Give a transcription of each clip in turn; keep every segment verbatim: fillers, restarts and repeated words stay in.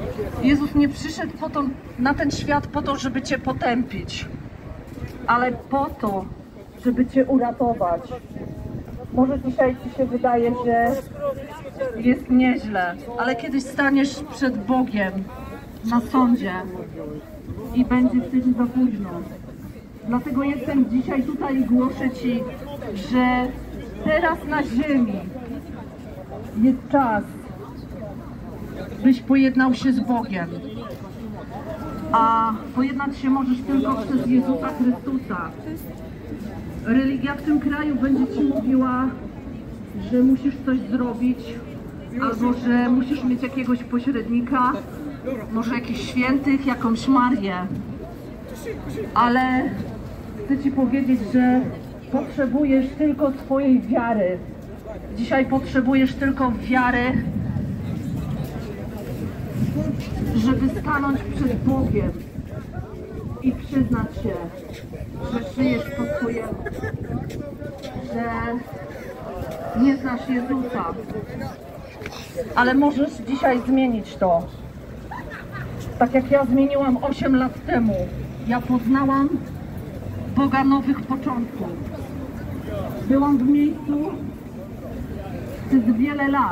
Jezus nie przyszedł po to, na ten świat po to, żeby Cię potępić, ale po to, żeby Cię uratować. Może dzisiaj Ci się wydaje, że jest nieźle, ale kiedyś staniesz przed Bogiem na sądzie i będzie wtedy za późno. Dlatego jestem dzisiaj tutaj i głoszę Ci, że teraz na ziemi jest czas, byś pojednał się z Bogiem. A pojednać się możesz tylko przez Jezusa Chrystusa. Religia w tym kraju będzie Ci mówiła, że musisz coś zrobić, albo że musisz mieć jakiegoś pośrednika, może jakichś świętych, jakąś Marię. Ale chcę Ci powiedzieć, że potrzebujesz tylko swojej wiary. Dzisiaj potrzebujesz tylko wiary, żeby stanąć przed Bogiem i przyznać się, że żyjesz po swojemu, że nie znasz Jezusa. Ale możesz dzisiaj zmienić to. Tak jak ja zmieniłam osiem lat temu. Ja poznałam Boga nowych początków. Byłam w miejscu przez wiele lat.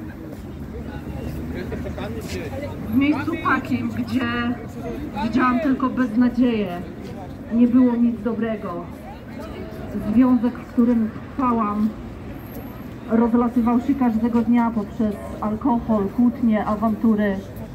W miejscu takim, gdzie widziałam tylko beznadzieję. Nie było nic dobrego. Związek, w którym trwałam, rozlatywał się każdego dnia poprzez alkohol, kłótnie, awantury,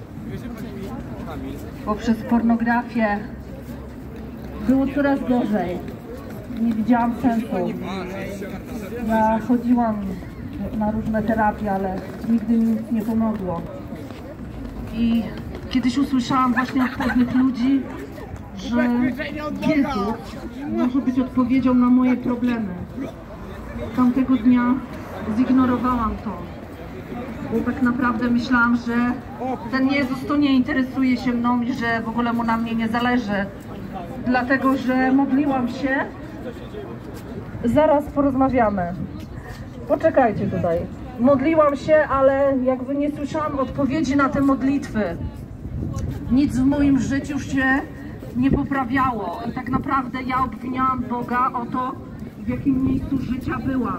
poprzez pornografię. Było coraz gorzej. Nie widziałam sensu. Ja chodziłam na różne terapie, ale nigdy mi nic nie pomogło. I kiedyś usłyszałam właśnie od pewnych ludzi, że Jezus może być odpowiedzią na moje problemy. Tamtego dnia zignorowałam to, bo tak naprawdę myślałam, że ten Jezus to nie interesuje się mną i że w ogóle mu na mnie nie zależy. Dlatego, że modliłam się. Zaraz porozmawiamy. Poczekajcie tutaj. Modliłam się, ale jakby nie słyszałam odpowiedzi na te modlitwy. Nic w moim życiu się nie poprawiało. I tak naprawdę ja obwiniałam Boga o to, w jakim miejscu życia byłam.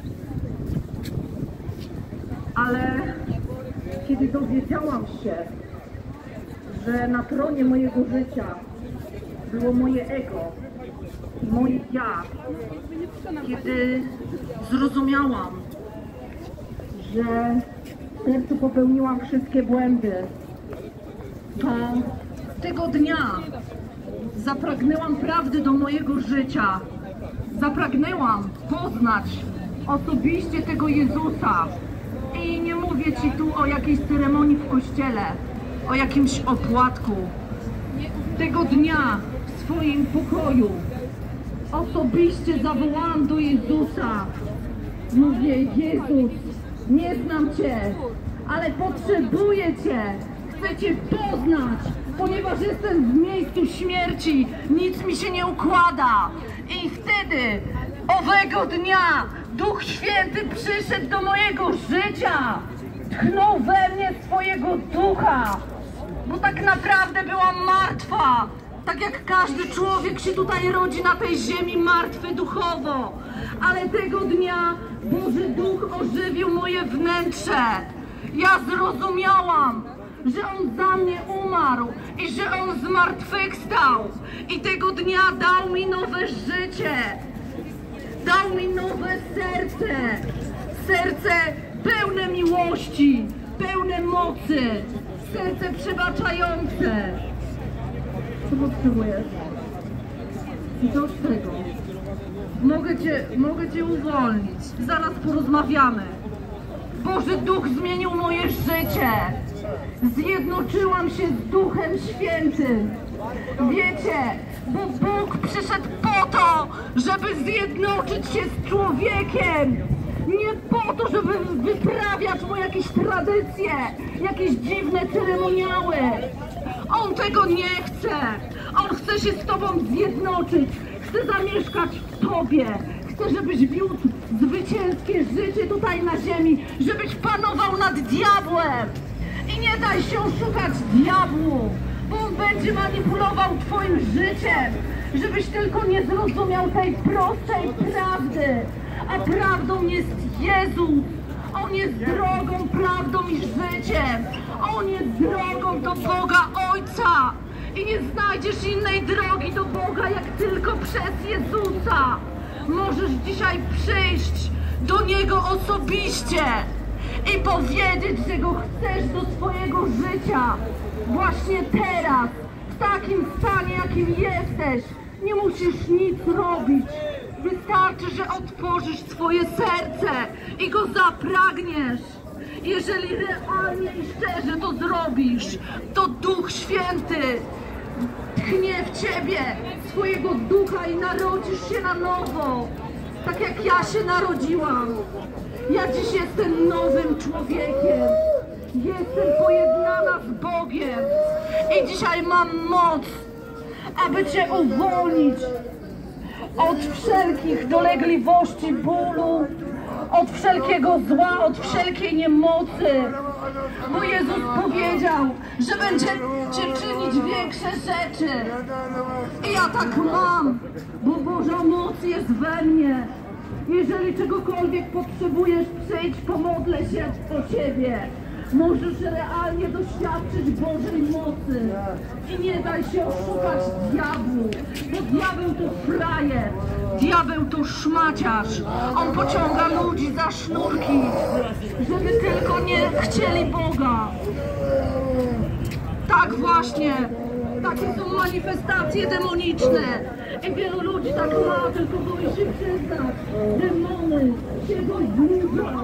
Ale kiedy dowiedziałam się, że na tronie mojego życia było moje ego, moje ja, kiedy zrozumiałam, że w sercu popełniłam wszystkie błędy, to tego dnia zapragnęłam prawdy do mojego życia. Zapragnęłam poznać osobiście tego Jezusa. I nie mówię Ci tu o jakiejś ceremonii w kościele, o jakimś opłatku. Tego dnia w swoim pokoju osobiście zawołałam do Jezusa. Mówię: Jezus, nie znam Cię, ale potrzebuję Cię. Chcę Cię poznać, ponieważ jestem w miejscu śmierci. Nic mi się nie układa. I wtedy, owego dnia, Duch Święty przyszedł do mojego życia. Tchnął we mnie swojego ducha. Bo tak naprawdę byłam martwa. Tak jak każdy człowiek się tutaj rodzi na tej ziemi martwy duchowo. Ale tego dnia Boży Duch ożywił moje wnętrze. Ja zrozumiałam, że On za mnie umarł i że On zmartwychwstał. I tego dnia dał mi nowe życie. Dał mi nowe serce. Serce pełne miłości, pełne mocy. Serce przebaczające. Co potrzebujesz? I co z tego? Mogę cię, mogę cię uwolnić. Zaraz porozmawiamy. Boży Duch zmienił moje życie. Zjednoczyłam się z Duchem Świętym. Wiecie, bo Bóg przyszedł po to, żeby zjednoczyć się z człowiekiem. Nie po to, żeby wyprawiać mu jakieś tradycje, jakieś dziwne ceremoniały. On tego nie chce. On chce się z Tobą zjednoczyć. Chce zamieszkać w Tobie. Chce, żebyś wiódł zwycięskie życie tutaj na ziemi. Żebyś panował nad diabłem. I nie daj się oszukać diabłu, bo on będzie manipulował twoim życiem, żebyś tylko nie zrozumiał tej prostej prawdy. A prawdą jest Jezus. On jest drogą, prawdą i życiem. On jest drogą do Boga Ojca. I nie znajdziesz innej drogi do Boga, jak tylko przez Jezusa. Możesz dzisiaj przyjść do Niego osobiście i powiedzieć, że Go chcesz do swojego życia. Właśnie teraz, w takim stanie, jakim jesteś, nie musisz nic robić. Wystarczy, że otworzysz swoje serce i Go zapragniesz. Jeżeli realnie i szczerze to zrobisz, to Duch Święty tchnie w ciebie swojego ducha i narodzisz się na nowo. Tak jak ja się narodziłam. Ja dziś jestem nowym człowiekiem. Jestem pojednana z Bogiem. I dzisiaj mam moc, aby cię uwolnić od wszelkich dolegliwości, bólu, od wszelkiego zła, od wszelkiej niemocy. Bo Jezus powiedział, że będzie cię czynić większe rzeczy. I ja tak mam, bo Boża moc jest we mnie. Jeżeli czegokolwiek potrzebujesz, przyjdź, pomodlę się o ciebie. Możesz realnie doświadczyć Bożej mocy. I nie daj się oszukać diabłu, bo diabeł to frajer, diabeł to szmaciarz. On pociąga ludzi za sznurki, żeby tylko nie chcieli Boga. Tak właśnie, takie są manifestacje demoniczne. I wielu ludzi tak ma, tylko boi się przyznać. Demony siedzą w ludziach.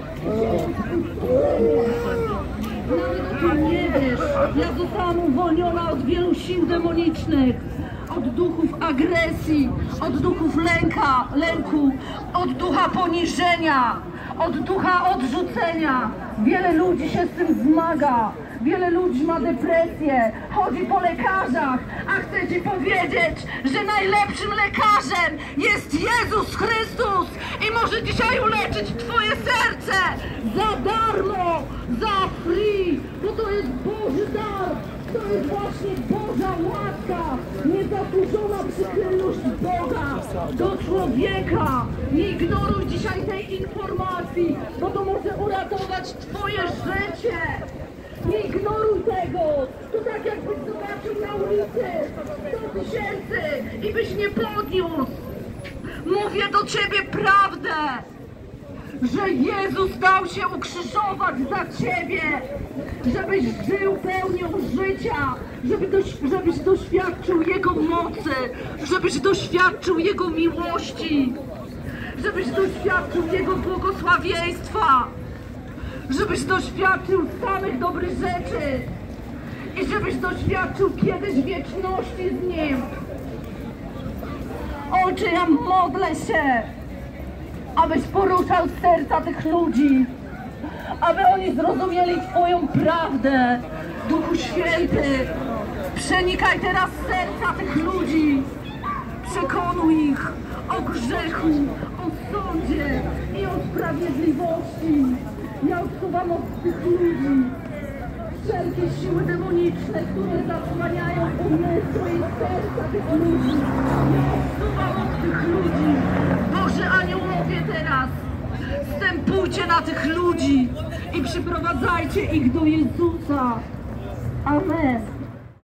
Nawet o tym nie wiesz. Ja zostałam uwolniona od wielu sił demonicznych, od duchów agresji, od duchów lęka, lęku, od ducha poniżenia, od ducha odrzucenia. Wiele ludzi się z tym zmaga. Wiele ludzi ma depresję, chodzi po lekarzach, a chcę ci powiedzieć, że najlepszym lekarzem jest Jezus Chrystus i może dzisiaj uleczyć twoje serce za darmo, za free, bo to jest Boży dar, to jest właśnie Boża łaska, niezasłużona przychylność Boga do człowieka. Nie ignoruj dzisiaj tej informacji, bo to może uratować twoje życie. Nie ignoruj tego! To tak jakbyś zobaczył na ulicy sto tysięcy i byś nie podniósł! Mówię do ciebie prawdę, że Jezus dał się ukrzyżować za ciebie, żebyś żył pełnią życia, żeby doś, żebyś doświadczył Jego mocy, żebyś doświadczył Jego miłości, żebyś doświadczył Jego błogosławieństwa, żebyś doświadczył samych dobrych rzeczy i żebyś doświadczył kiedyś wieczności z Nim. Ojcze, ja modlę się, abyś poruszał serca tych ludzi, aby oni zrozumieli Twoją prawdę. Duchu Święty, przenikaj teraz serca tych ludzi, przekonuj ich o grzechu, o sądzie i o sprawiedliwości. Ja odsuwam od tych ludzi wszelkie siły demoniczne, które zasłaniają umysły i serca tych ludzi. Ja odsuwam od tych ludzi. Boże aniołowie, teraz wstępujcie na tych ludzi i przyprowadzajcie ich do Jezusa. Amen.